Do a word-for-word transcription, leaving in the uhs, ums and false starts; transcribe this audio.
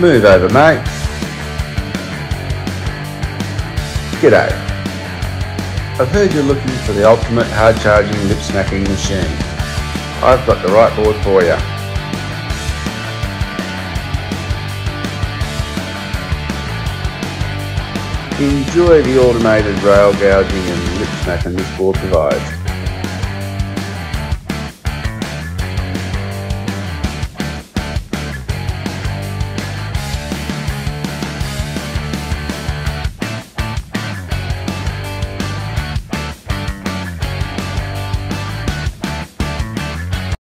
Move over, mate. G'day. I've heard you're looking for the ultimate hard-charging, lip-smacking machine. I've got the right board for you. Enjoy the automated rail gouging and lip smacking this board provides.